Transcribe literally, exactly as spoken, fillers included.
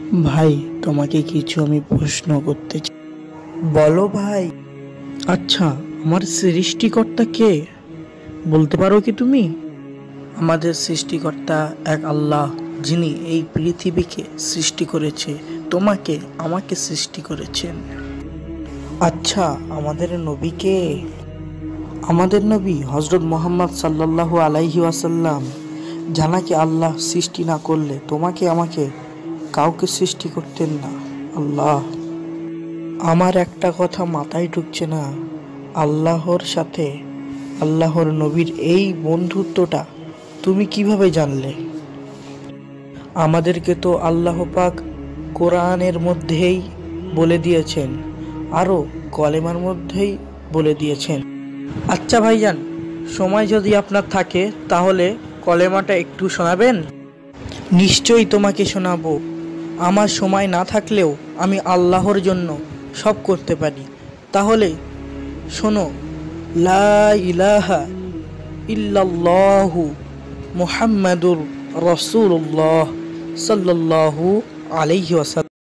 ভাই, তোমাকে কিছু আমি প্রশ্ন করতে চাই। বলো ভাই। আচ্ছা, আমার সৃষ্টিকর্তা কে বলতে পারো কি তুমি? আমাদের সৃষ্টিকর্তা এক আল্লাহ, যিনি এই পৃথিবীকে সৃষ্টি করেছে, তোমাকে আমাকে সৃষ্টি করেছেন। আচ্ছা, আমাদের নবী কে? আমাদের নবী হযরত মুহাম্মদ সাল্লাল্লাহু আলাইহি ওয়াসাল্লাম, জানাকে আল্লাহ সৃষ্টি না করলে তোমাকে আমাকে কাউকে সৃষ্টি করতেন না। আল্লাহ, আমার একটা কথা মাথায় ঢুকছে না, আল্লাহর সাথে আল্লাহর নবীর এই বন্ধুত্বটা তুমি কিভাবে জানলে? আমাদেরকে তো আল্লাহ পাক কোরআনের মধ্যেই বলে দিয়েছেন, আরও কলেমার মধ্যেই বলে দিয়েছেন। আচ্ছা ভাইজান, সময় যদি আপনার থাকে তাহলে কলেমাটা একটু শোনাবেন? নিশ্চয়ই তোমাকে শোনাবো। আমার সময় না থাকলেও আমি আল্লাহর জন্য সব করতে পারি। তাহলে শোনো, লা ইলাহা ইল্লাল্লাহু মুহাম্মাদুর রাসূলুল্লাহ সাল্লাল্লাহু আলাইহি ওয়াসাল্লাম।